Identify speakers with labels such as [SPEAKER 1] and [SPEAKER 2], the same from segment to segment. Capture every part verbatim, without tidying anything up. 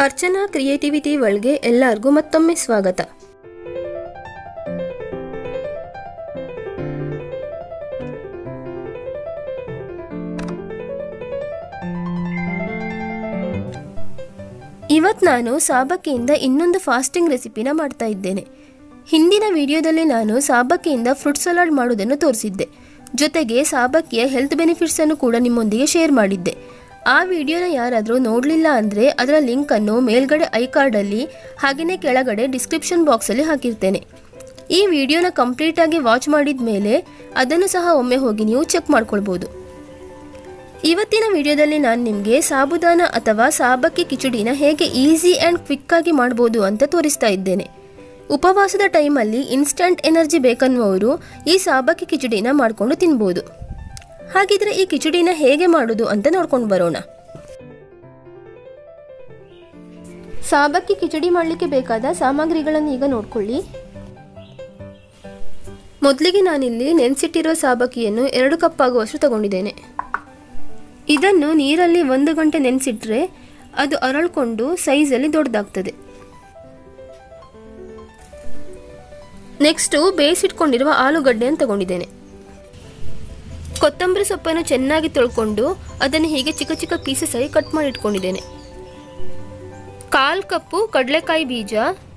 [SPEAKER 1] Archana creativity ವರ್ಲ್ಡ್ಗೆ ಎಲ್ಲರಿಗೂ ಮತ್ತೊಮ್ಮೆ ಸ್ವಾಗತ. ಇವತ್ತು ನಾನು ಸಾಬಕ್ಕಿಯಿಂದ ಇನ್ನೊಂದು ಫಾಸ್ಟಿಂಗ್ ರೆಸಿಪಿನ ಮಾಡ್ತಾ ಇದ್ದೇನೆ. ಹಿಂದಿನ ವಿಡಿಯೋದಲ್ಲಿ ನಾನು ಸಾಬಕ್ಕಿಯಿಂದ ಫ್ರೂಟ್ ಸಲಾಡ್ ಮಾಡೋದನ್ನು ತೋರಿಸಿದ್ದೆ. ಜೊತೆಗೆ ಸಾಬಕ್ಕಿಯ ಹೆಲ್ತ್ ಬೆನಿಫಿಟ್ಸ್ ಅನ್ನು ಕೂಡ ನಿಮ್ಮೊಂದಿಗೆ ಶೇರ್ ಮಾಡಿದ್ದೆ. ಆ ವಿಡಿಯೋನ ಯಾರಾದರೂ ನೋಡಲಿಲ್ಲ ಅಂದರೆ ಅದರ ಲಿಂಕನ್ನು ಮೇಲ್ಗಡೆ ಐ ಕಾರ್ಡಲ್ಲಿ ಹಾಗೆಯೇ ಕೆಳಗಡೆ ಡಿಸ್ಕ್ರಿಪ್ಷನ್ ಬಾಕ್ಸಲ್ಲಿ ಹಾಕಿರ್ತೇನೆ. ಈ ವಿಡಿಯೋನ ಕಂಪ್ಲೀಟಾಗಿ ವಾಚ್ ಮಾಡಿದ ಮೇಲೆ ಅದನ್ನು ಸಹ ಒಮ್ಮೆ ಹೋಗಿ ನೀವು ಚೆಕ್ ಮಾಡ್ಕೊಳ್ಬೋದು. ಇವತ್ತಿನ ವಿಡಿಯೋದಲ್ಲಿ ನಾನು ನಿಮಗೆ ಸಾಬುದಾನ ಅಥವಾ ಸಾಬಕ್ಕಿ ಕಿಚಡಿನ ಹೇಗೆ ಈಸಿ ಆ್ಯಂಡ್ ಕ್ವಿಕ್ಕಾಗಿ ಮಾಡ್ಬೋದು ಅಂತ ತೋರಿಸ್ತಾ ಇದ್ದೇನೆ. ಉಪವಾಸದ ಟೈಮಲ್ಲಿ ಇನ್ಸ್ಟಂಟ್ ಎನರ್ಜಿ ಬೇಕನ್ನುವವರು ಈ ಸಾಬಕ್ಕಿ ಕಿಚಡಿನ ಮಾಡಿಕೊಂಡು ತಿನ್ಬೋದು. ಹಾಗಿದ್ರೆ ಈ ಕಿಚಡಿನ ಹೇಗೆ ಮಾಡೋದು ಅಂತ ನೋಡ್ಕೊಂಡು ಬರೋಣ. ಸಾಬಕ್ಕಿ ಕಿಚಡಿ ಮಾಡಲಿಕ್ಕೆ ಬೇಕಾದ ಸಾಮಗ್ರಿಗಳನ್ನು ಈಗ ನೋಡ್ಕೊಳ್ಳಿ. ಮೊದಲಿಗೆ ನಾನಿಲ್ಲಿ ನೆನೆಸಿಟ್ಟಿರೋ ಸಾಬಕ್ಕಿಯನ್ನು ಎರಡು ಕಪ್ ಆಗುವಷ್ಟು ತಗೊಂಡಿದ್ದೇನೆ. ಇದನ್ನು ನೀರಲ್ಲಿ ಒಂದು ಗಂಟೆ ನೆನೆಸಿಟ್ರೆ ಅದು ಅರಳ್ಕೊಂಡು ಸೈಜಲ್ಲಿ ದೊಡ್ಡದಾಗ್ತದೆ. ನೆಕ್ಸ್ಟು ಬೇಯಿಸಿಟ್ಕೊಂಡಿರುವ ಆಲೂಗಡ್ಡೆಯನ್ನು ತಗೊಂಡಿದ್ದೇನೆ. ಕೊತ್ತಂಬರಿ ಸೊಪ್ಪನ್ನು ಚೆನ್ನಾಗಿ ತೊಳ್ಕೊಂಡು ಅದನ್ನು ಹೀಗೆ ಚಿಕ್ಕ ಚಿಕ್ಕ ಪೀಸಸ್ ಆಗಿ ಕಟ್ ಮಾಡಿ ಇಟ್ಕೊಂಡಿದ್ದೇನೆ. ಕಾಲು ಕಪ್ಪು ಕಡಲೆಕಾಯಿ ಬೀಜ,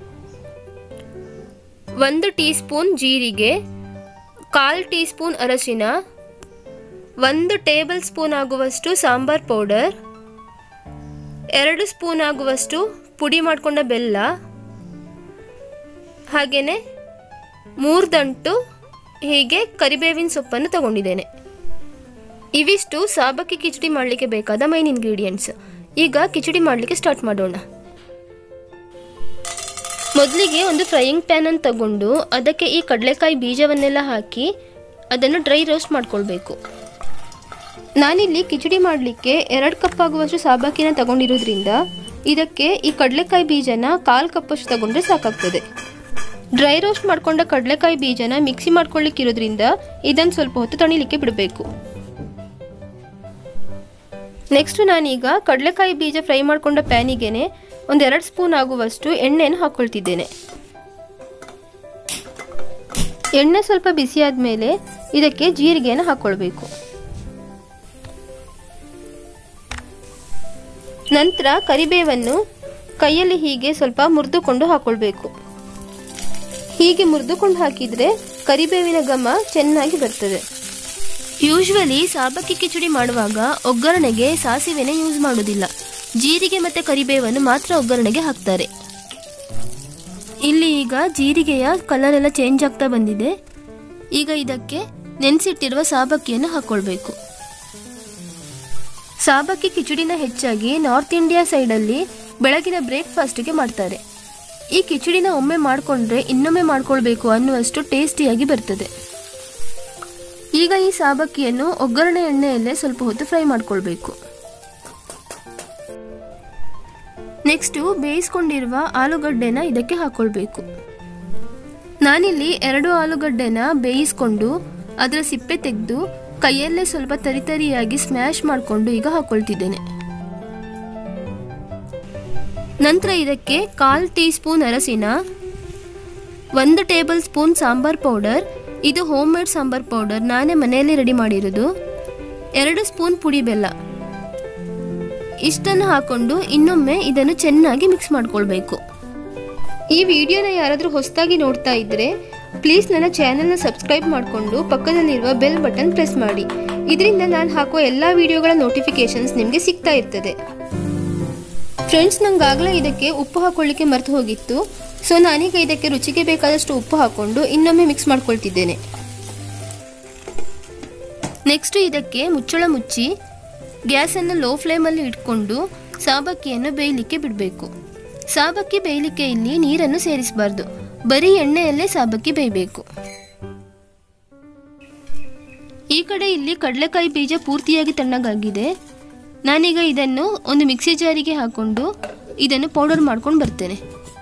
[SPEAKER 1] ಒಂದು ಟೀ ಸ್ಪೂನ್ ಜೀರಿಗೆ, ಕಾಲು ಟೀ ಸ್ಪೂನ್ ಅರಶಿನ, ಒಂದು ಟೇಬಲ್ ಸ್ಪೂನ್ ಆಗುವಷ್ಟು ಸಾಂಬಾರ್ ಪೌಡರ್, ಎರಡು ಸ್ಪೂನ್ ಆಗುವಷ್ಟು ಪುಡಿ ಮಾಡಿಕೊಂಡ ಬೆಲ್ಲ, ಹಾಗೆಯೇ ಮೂರು ದಂಟು ಹೀಗೆ ಕರಿಬೇವಿನ ಸೊಪ್ಪನ್ನು ತಗೊಂಡಿದ್ದೇನೆ. ಇವಿಷ್ಟು ಸಾಬಕ್ಕಿ ಕಿಚಡಿ ಮಾಡಲಿಕ್ಕೆ ಬೇಕಾದ ಮೈನ್ ಇಂಗ್ರೀಡಿಯೆಂಟ್ಸ್. ಈಗ ಕಿಚಡಿ ಮಾಡಲಿಕ್ಕೆ ಸ್ಟಾರ್ಟ್ ಮಾಡೋಣ. ಮೊದಲಿಗೆ ಒಂದು ಫ್ರೈಯಿಂಗ್ ಪ್ಯಾನ್ ಅನ್ನು ತಗೊಂಡು ಅದಕ್ಕೆ ಈ ಕಡಲೆಕಾಯಿ ಬೀಜವನ್ನೆಲ್ಲ ಹಾಕಿ ಅದನ್ನು ಡ್ರೈ ರೋಸ್ಟ್ ಮಾಡ್ಕೊಳ್ಬೇಕು. ನಾನಿಲ್ಲಿ ಕಿಚಡಿ ಮಾಡಲಿಕ್ಕೆ ಎರಡು ಕಪ್ ಆಗುವಷ್ಟು ಸಾಬಕ್ಕಿನ ತಗೊಂಡಿರೋದ್ರಿಂದ ಇದಕ್ಕೆ ಈ ಕಡಲೆಕಾಯಿ ಬೀಜನ ಕಾಲು ಕಪ್ಪಷ್ಟು ತಗೊಂಡ್ರೆ ಸಾಕಾಗ್ತದೆ. ಡ್ರೈ ರೋಸ್ಟ್ ಮಾಡ್ಕೊಂಡ ಕಡಲೆಕಾಯಿ ಬೀಜನ ಮಿಕ್ಸಿ ಮಾಡ್ಕೊಳ್ಳಿಕ್ಕಿರೋದ್ರಿಂದ ಇದನ್ನು ಸ್ವಲ್ಪ ಹೊತ್ತು ತಣಿಲಿಕ್ಕೆ ಬಿಡಬೇಕು. ನೆಕ್ಸ್ಟ್ ನಾನೀಗ ಕಡಲೆಕಾಯಿ ಬೀಜ ಫ್ರೈ ಮಾಡ್ಕೊಂಡ ಪ್ಯಾನಿಗೆನೆ ಒಂದೆರಡು ಸ್ಪೂನ್ ಆಗುವಷ್ಟು ಎಣ್ಣೆಯನ್ನು ಹಾಕ್ಕೊಳ್ತಿದ್ದೇನೆ. ಎಣ್ಣೆ ಸ್ವಲ್ಪ ಬಿಸಿ ಆದಮೇಲೆ ಇದಕ್ಕೆ ಜೀರಿಗೆಯನ್ನು ಹಾಕ್ಕೊಳ್ಬೇಕು. ನಂತರ ಕರಿಬೇವನ್ನು ಕೈಯಲ್ಲಿ ಹೀಗೆ ಸ್ವಲ್ಪ ಮುರಿದುಕೊಂಡು ಹಾಕ್ಕೊಳ್ಬೇಕು. ಹೀಗೆ ಮುರಿದುಕೊಂಡು ಹಾಕಿದರೆ ಕರಿಬೇವಿನ ಘಮ ಚೆನ್ನಾಗಿ ಬರ್ತದೆ. ಯೂಶ್ವಲಿ ಸಾಬಕ್ಕಿ ಕಿಚಡಿ ಮಾಡುವಾಗ ಒಗ್ಗರಣೆಗೆ ಸಾಸಿವೆನ ಯೂಸ್ ಮಾಡೋದಿಲ್ಲ, ಜೀರಿಗೆ ಮತ್ತು ಕರಿಬೇವನ್ನು ಮಾತ್ರ ಒಗ್ಗರಣೆಗೆ ಹಾಕ್ತಾರೆ. ಇಲ್ಲಿ ಈಗ ಜೀರಿಗೆಯ ಕಲರ್ ಎಲ್ಲ ಚೇಂಜ್ ಆಗ್ತಾ ಬಂದಿದೆ. ಈಗ ಇದಕ್ಕೆ ನೆನೆಸಿಟ್ಟಿರುವ ಸಾಬಕ್ಕಿಯನ್ನು ಹಾಕ್ಕೊಳ್ಬೇಕು. ಸಾಬಕ್ಕಿ ಕಿಚಡಿನ ಹೆಚ್ಚಾಗಿ ನಾರ್ತ್ ಇಂಡಿಯಾ ಸೈಡಲ್ಲಿ ಬೆಳಗಿನ ಬ್ರೇಕ್ಫಾಸ್ಟ್ಗೆ ಮಾಡ್ತಾರೆ. ಈ ಕಿಚಡಿನ ಒಮ್ಮೆ ಮಾಡಿಕೊಂಡ್ರೆ ಇನ್ನೊಮ್ಮೆ ಮಾಡ್ಕೊಳ್ಬೇಕು ಅನ್ನುವಷ್ಟು ಟೇಸ್ಟಿಯಾಗಿ ಬರ್ತದೆ. ಈಗ ಈ ಸಾಬಕ್ಕಿಯನ್ನು ಒಗ್ಗರಣೆ ಎಣ್ಣೆಯಲ್ಲೇ ಸ್ವಲ್ಪ ಹೊತ್ತು ಫ್ರೈ ಮಾಡ್ಕೊಳ್ಬೇಕು. ನೆಕ್ಸ್ಟು ಬೇಯಿಸ್ಕೊಂಡಿರುವ ಆಲೂಗಡ್ಡೆನ ಇದಕ್ಕೆ ಹಾಕ್ಕೊಳ್ಬೇಕು. ನಾನಿಲ್ಲಿ ಎರಡು ಆಲೂಗಡ್ಡೆನ ಬೇಯಿಸ್ಕೊಂಡು ಅದರ ಸಿಪ್ಪೆ ತೆಗೆದು ಕೈಯಲ್ಲೇ ಸ್ವಲ್ಪ ತರಿತರಿಯಾಗಿ ಸ್ಮ್ಯಾಶ್ ಮಾಡಿಕೊಂಡು ಈಗ ಹಾಕ್ಕೊಳ್ತಿದ್ದೇನೆ. ನಂತರ ಇದಕ್ಕೆ ಕಾಲು ಟೀ ಸ್ಪೂನ್ ಅರಸಿನ, ಒಂದು ಟೇಬಲ್ ಸ್ಪೂನ್ ಸಾಂಬಾರ್ ಪೌಡರ್, ಇದು ಹೋಮ್ ಮೇಡ್ ಸಾಂಬಾರ್ ಪೌಡರ್, ನಾನೇ ಮನೆಯಲ್ಲಿ ರೆಡಿ ಮಾಡಿರೋದು, ಎರಡು ಸ್ಪೂನ್ ಪುಡಿ ಬೆಲ್ಲ, ಇಷ್ಟನ್ನು ಹಾಕ್ಕೊಂಡು ಇನ್ನೊಮ್ಮೆ ಇದನ್ನು ಚೆನ್ನಾಗಿ ಮಿಕ್ಸ್ ಮಾಡ್ಕೊಳ್ಬೇಕು. ಈ ವಿಡಿಯೋನ ಯಾರಾದರೂ ಹೊಸದಾಗಿ ನೋಡ್ತಾ ಇದ್ದರೆ ಪ್ಲೀಸ್ ನನ್ನ ಚಾನೆಲ್ನ ಸಬ್ಸ್ಕ್ರೈಬ್ ಮಾಡಿಕೊಂಡು ಪಕ್ಕದಲ್ಲಿರುವ ಬೆಲ್ ಬಟನ್ ಪ್ರೆಸ್ ಮಾಡಿ. ಇದರಿಂದ ನಾನು ಹಾಕುವ ಎಲ್ಲ ವಿಡಿಯೋಗಳ ನೋಟಿಫಿಕೇಶನ್ಸ್ ನಿಮಗೆ ಸಿಗ್ತಾ ಇರ್ತದೆ. ಫ್ರೆಂಡ್ಸ್, ನಂಗಾಗಲೇ ಇದಕ್ಕೆ ಉಪ್ಪು ಹಾಕೊಳ್ಳಿಕ್ಕೆ ಮರೆತು ಹೋಗಿತ್ತು. ಸೊ ನಾನೀಗ ಇದಕ್ಕೆ ರುಚಿಗೆ ಬೇಕಾದಷ್ಟು ಉಪ್ಪು ಹಾಕ್ಕೊಂಡು ಇನ್ನೊಮ್ಮೆ ಮಿಕ್ಸ್ ಮಾಡ್ಕೊಳ್ತಿದ್ದೇನೆ. ನೆಕ್ಸ್ಟ್ ಇದಕ್ಕೆ ಮುಚ್ಚಳ ಮುಚ್ಚಿ ಗ್ಯಾಸನ್ನು ಲೋ ಫ್ಲೇಮಲ್ಲಿ ಇಟ್ಕೊಂಡು ಸಾಬಕ್ಕಿಯನ್ನು ಬೇಯಲಿಕ್ಕೆ ಬಿಡಬೇಕು. ಸಾಬಕ್ಕಿ ಬೇಯಲಿಕ್ಕೆ ಇಲ್ಲಿ ನೀರನ್ನು ಸೇರಿಸಬಾರ್ದು, ಬರೀ ಎಣ್ಣೆಯಲ್ಲೇ ಸಾಬಕ್ಕಿ ಬೇಯಬೇಕು. ಈ ಕಡೆ ಇಲ್ಲಿ ಕಡಲೆಕಾಯಿ ಬೀಜ ಪೂರ್ತಿಯಾಗಿ ತಣ್ಣಗಾಗಿದೆ. ನಾನೀಗ ಇದನ್ನು ಒಂದು ಮಿಕ್ಸಿ ಜಾರಿಗೆ ಹಾಕ್ಕೊಂಡು ಇದನ್ನು ಪೌಡರ್ ಮಾಡ್ಕೊಂಡು ಬರ್ತೇನೆ.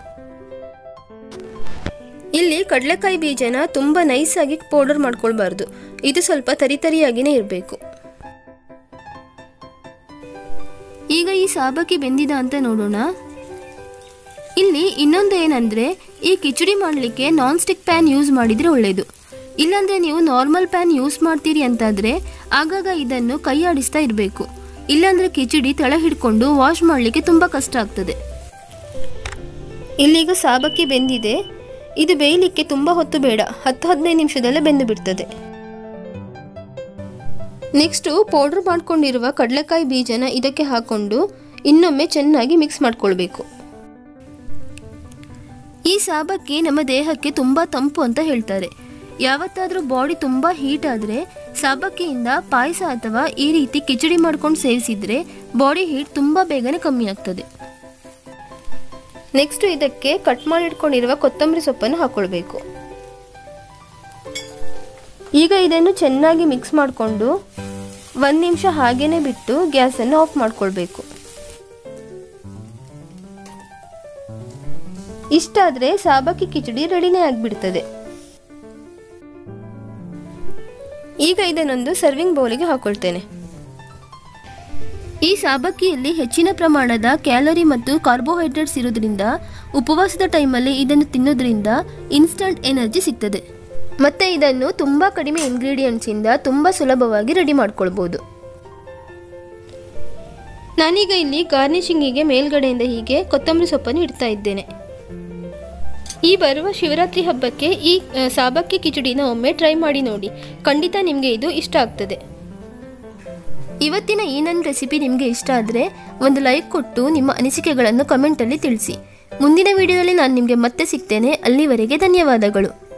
[SPEAKER 1] ಇಲ್ಲಿ ಕಡಲೆಕಾಯಿ ಬೀಜನ ತುಂಬ ನೈಸಾಗಿ ಪೌಡರ್ ಮಾಡ್ಕೊಳ್ಬಾರ್ದು, ಇದು ಸ್ವಲ್ಪ ತರಿತರಿಯಾಗಿಯೇ ಇರಬೇಕು. ಈಗ ಈ ಸಾಬಕ್ಕಿ ಬೆಂದಿದ ಅಂತ ನೋಡೋಣ. ಇಲ್ಲಿ ಇನ್ನೊಂದು ಏನಂದರೆ, ಈ ಕಿಚಡಿ ಮಾಡಲಿಕ್ಕೆ ನಾನ್ ಸ್ಟಿಕ್ ಪ್ಯಾನ್ ಯೂಸ್ ಮಾಡಿದರೆ ಒಳ್ಳೆಯದು. ಇಲ್ಲಾಂದರೆ ನೀವು ನಾರ್ಮಲ್ ಪ್ಯಾನ್ ಯೂಸ್ ಮಾಡ್ತೀರಿ ಅಂತಾದರೆ ಆಗಾಗ ಇದನ್ನು ಕೈ ಆಡಿಸ್ತಾ ಇರಬೇಕು. ಇಲ್ಲಾಂದರೆ ಕಿಚಡಿ ತಳ ಹಿಡ್ಕೊಂಡು ವಾಶ್ ಮಾಡಲಿಕ್ಕೆ ತುಂಬ ಕಷ್ಟ ಆಗ್ತದೆ. ಇಲ್ಲೀಗ ಸಾಬಕ್ಕಿ ಬೆಂದಿದೆ. ಇದು ಬೇಯಲಿಕ್ಕೆ ತುಂಬ ಹೊತ್ತು ಬೇಡ, ಹತ್ತು ಹದಿನೈದು ನಿಮಿಷದಲ್ಲೇ ಬೆಂದು ಬಿಡ್ತದೆ. ನೆಕ್ಸ್ಟು ಪೌಡ್ರ್ ಮಾಡ್ಕೊಂಡಿರುವ ಕಡಲೆಕಾಯಿ ಬೀಜನ ಇದಕ್ಕೆ ಹಾಕ್ಕೊಂಡು ಇನ್ನೊಮ್ಮೆ ಚೆನ್ನಾಗಿ ಮಿಕ್ಸ್ ಮಾಡ್ಕೊಳ್ಬೇಕು. ಈ ಸಾಬಕ್ಕಿ ನಮ್ಮ ದೇಹಕ್ಕೆ ತುಂಬ ತಂಪು ಅಂತ ಹೇಳ್ತಾರೆ. ಯಾವತ್ತಾದರೂ ಬಾಡಿ ತುಂಬ ಹೀಟ್ ಆದರೆ ಸಾಬಕ್ಕಿಯಿಂದ ಪಾಯಸ ಅಥವಾ ಈ ರೀತಿ ಕಿಚಡಿ ಮಾಡ್ಕೊಂಡು ಸೇವಿಸಿದರೆ ಬಾಡಿ ಹೀಟ್ ತುಂಬ ಬೇಗನೆ ಕಮ್ಮಿ ಆಗ್ತದೆ. ನೆಕ್ಸ್ಟ್ ಇದಕ್ಕೆ ಕಟ್ ಮಾಡಿಟ್ಕೊಂಡಿರುವ ಕೊತ್ತಂಬರಿ ಸೊಪ್ಪನ್ನು ಹಾಕ್ಕೊಳ್ಬೇಕು. ಈಗ ಇದನ್ನು ಚೆನ್ನಾಗಿ ಮಿಕ್ಸ್ ಮಾಡಿಕೊಂಡು ಒಂದು ನಿಮಿಷ ಹಾಗೇನೆ ಬಿಟ್ಟು ಗ್ಯಾಸನ್ನು ಆಫ್ ಮಾಡ್ಕೊಳ್ಬೇಕು. ಇಷ್ಟಾದರೆ ಸಾಬಕ್ಕಿ ಕಿಚಡಿ ರೆಡಿನೇ ಆಗಿಬಿಡ್ತದೆ. ಈಗ ಇದನ್ನೊಂದು ಸರ್ವಿಂಗ್ ಬೌಲಿಗೆ ಹಾಕೊಳ್ತೇನೆ. ಈ ಸಾಬಕ್ಕಿಯಲ್ಲಿ ಹೆಚ್ಚಿನ ಪ್ರಮಾಣದ ಕ್ಯಾಲರಿ ಮತ್ತು ಕಾರ್ಬೋಹೈಡ್ರೇಟ್ಸ್ ಇರೋದ್ರಿಂದ ಉಪವಾಸದ ಟೈಮಲ್ಲಿ ಇದನ್ನು ತಿನ್ನೋದ್ರಿಂದ ಇನ್ಸ್ಟಂಟ್ ಎನರ್ಜಿ ಸಿಗ್ತದೆ. ಮತ್ತು ಇದನ್ನು ತುಂಬ ಕಡಿಮೆ ಇಂಗ್ರೀಡಿಯೆಂಟ್ಸಿಂದ ತುಂಬ ಸುಲಭವಾಗಿ ರೆಡಿ ಮಾಡ್ಕೊಳ್ಬೋದು. ನಾನೀಗ ಇಲ್ಲಿ ಗಾರ್ನಿಷಿಂಗಿಗೆ ಮೇಲ್ಗಡೆಯಿಂದ ಹೀಗೆ ಕೊತ್ತಂಬರಿ ಸೊಪ್ಪನ್ನು ಇಡ್ತಾ ಇದ್ದೇನೆ. ಈ ಬರುವ ಶಿವರಾತ್ರಿ ಹಬ್ಬಕ್ಕೆ ಈ ಸಾಬಕ್ಕಿ ಕಿಚಡಿನ ಒಮ್ಮೆ ಟ್ರೈ ಮಾಡಿ ನೋಡಿ, ಖಂಡಿತ ನಿಮಗೆ ಇದು ಇಷ್ಟ ಆಗ್ತದೆ. ಇವತ್ತಿನ ಈ ನನ್ನ ರೆಸಿಪಿ ನಿಮಗೆ ಇಷ್ಟ ಆದರೆ ಒಂದು ಲೈಕ್ ಕೊಟ್ಟು ನಿಮ್ಮ ಅನಿಸಿಕೆಗಳನ್ನು ಕಮೆಂಟಲ್ಲಿ ತಿಳಿಸಿ. ಮುಂದಿನ ವಿಡಿಯೋದಲ್ಲಿ ನಾನು ನಿಮಗೆ ಮತ್ತೆ ಸಿಗ್ತೇನೆ. ಅಲ್ಲಿವರೆಗೆ ಧನ್ಯವಾದಗಳು.